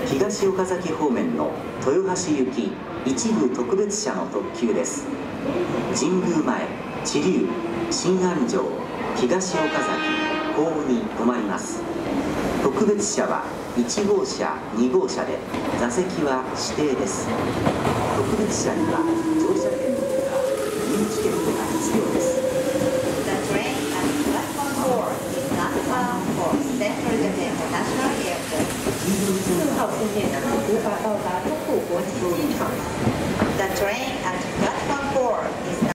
東岡崎方面の豊橋行き一部特別車の特急です。神宮前、知立、新安城、東岡崎、甲府に止まります。特別車は1号車、2号車で座席は指定です。特別車には乗車券のほか入チケットが必要です。 The train at platform 4 is not bound for Central Japan International Airport.